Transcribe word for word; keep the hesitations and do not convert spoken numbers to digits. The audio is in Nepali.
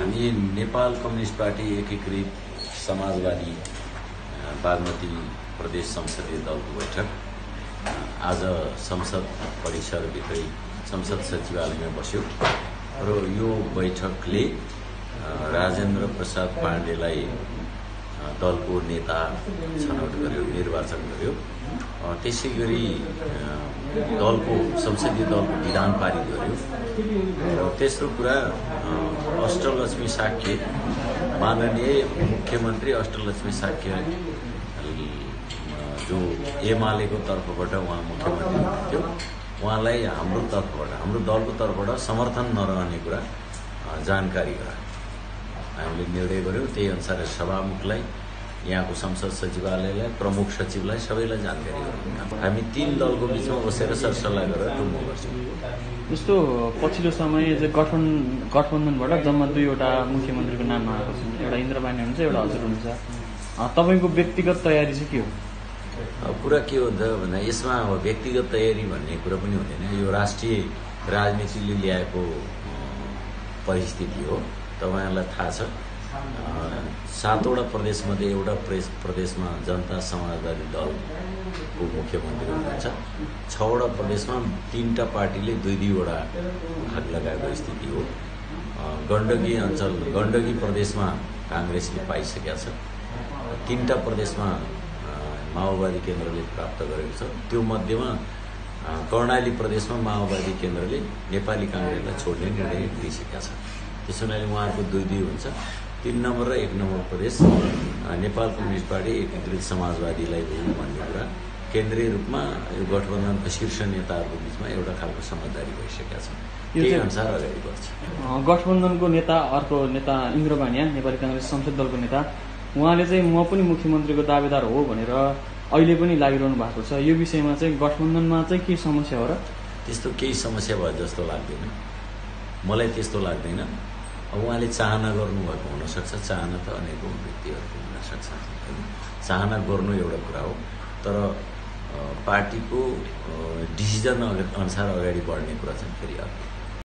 हामी नेपाल कम्युनिस्ट पार्टी एकीकृत समाजवादी बागमती प्रदेश संसदीय दलको बैठक आज संसद परिसरभित्रै संसद सचिवालयमा बस्यो र यो बैठकले राजेन्द्र प्रसाद पाण्डेलाई दलको नेता छनौट गर्यो, निर्वाचन गर्यो। त्यसैगरी दलको संसदीय दलको विधान पारित गर्यो। र तेस्रो कुरा अष्टलक्ष्मी साक्य माननीय मुख्यमन्त्री अष्टलक्ष्मी साक्य जो एमालेको तर्फबाट उहाँ मुख्यमन्त्री हुनुहुन्थ्यो, उहाँलाई हाम्रो तर्फबाट हाम्रो दलको तर्फबाट समर्थन नरहने कुरा जानकारी गरायो। हामीले निर्णय गर्यौं, त्यही अनुसार सभामुखलाई, यहाँको संसद सचिवालयलाई, प्रमुख सचिवलाई सबैलाई जानकारी गराउँ। हामी तीन दलको बीचमा बसेर सरसल्लाह गरेर टुङ्गो गर्छौँ। जस्तो पछिल्लो समय चाहिँ गठबन्धन गठबन्धनबाट जम्मा दुईवटा मुख्यमन्त्रीको नाम आएको छ, एउटा इन्द्रबानी हुनुहुन्छ, एउटा हजुर हुनुहुन्छ। तपाईँको व्यक्तिगत तयारी चाहिँ के हो? अब कुरा के हो भन्दा यसमा अब व्यक्तिगत तयारी भन्ने कुरा पनि हुँदैन। यो राष्ट्रिय राजनीतिले ल्याएको परिस्थिति हो। तपाईहरुलाई थाहा छ, सातवटा प्रदेशमध्ये एउटा प्रदेशमा जनता समाजवादी दलको मुख्यमन्त्री हुनुहुन्छ। छवटा प्रदेशमा तीनटा पार्टीले दुई दुईवटा भाग लगाएको स्थिति हो। गण्डकी अञ्चल गण्डकी प्रदेशमा कांग्रेसले पाइसकेका छ। तीनटा प्रदेशमा माओवादी केन्द्रले प्राप्त गरेको छ। त्यो मध्येमा कर्णाली प्रदेशमा माओवादी केन्द्रले नेपाली कांग्रेसलाई छोड्ने निर्णय लिइसकेका छ। त्यसो हुनाले उहाँको दुई दुई हुन्छ। तीन नम्बर र एक नम्बर प्रदेश नेपाल कम्युनिस्ट पार्टी एकीकृत समाजवादीलाई हो भन्ने कुरा केन्द्रीय रूपमा यो गठबन्धनको शीर्ष नेताहरूको बीचमा एउटा खालको समझदारी भइसकेका छ। त्यही अनुसार अगाडि बढ्छ। गठबन्धनको नेता अर्को नेता इन्द्रबानिया नेपाली कांग्रेस संसद दलको नेता, उहाँले चाहिँ म पनि मुख्यमन्त्रीको दावेदार हो भनेर अहिले पनि लागिरहनु भएको छ। यो विषयमा चाहिँ गठबन्धनमा चाहिँ के समस्या हो र? त्यस्तो केही समस्या भयो जस्तो लाग्दैन, मलाई त्यस्तो लाग्दैन। अब उहाँले चाहना गर्नुभएको हुनसक्छ, चाहना त अनेकौं व्यक्तिहरूको हुनसक्छ। चाहना गर्नु एउटा कुरा हो, तर पार्टीको डिसिजन अनुसार अगाडि बढ्ने कुरा चाहिँ फेरि अर्को।